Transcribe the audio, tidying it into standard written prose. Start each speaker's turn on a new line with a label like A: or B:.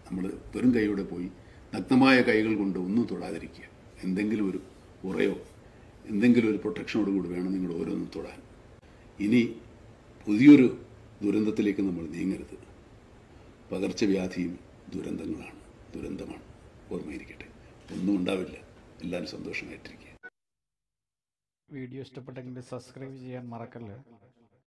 A: നമ്മൾ വെറും കൈയോടെ പോയി നഗ്നമായ കൈകൾ കൊണ്ട് ഒന്നും തൊടാതിരിക്കുക. എന്തെങ്കിലും ഒരു ഉറയോ എന്തെങ്കിലും ഒരു പ്രൊട്ടക്ഷനോട് കൂടി വേണം നിങ്ങൾ ഓരോന്നും തൊടാൻ. ഇനി പുതിയൊരു ദുരന്തത്തിലേക്ക് നമ്മൾ നീങ്ങരുത്. പകർച്ചവ്യാധിയും ദുരന്തമാണ്. ഓർമ്മയിരിക്കട്ടെ. ഒന്നും ഉണ്ടാവില്ല. എല്ലാവരും സന്തോഷമായിട്ടിരിക്കുക.
B: വീഡിയോ ഇഷ്ടപ്പെട്ടെങ്കിൽ സബ്സ്ക്രൈബ് ചെയ്യാൻ മറക്കല്ലേ.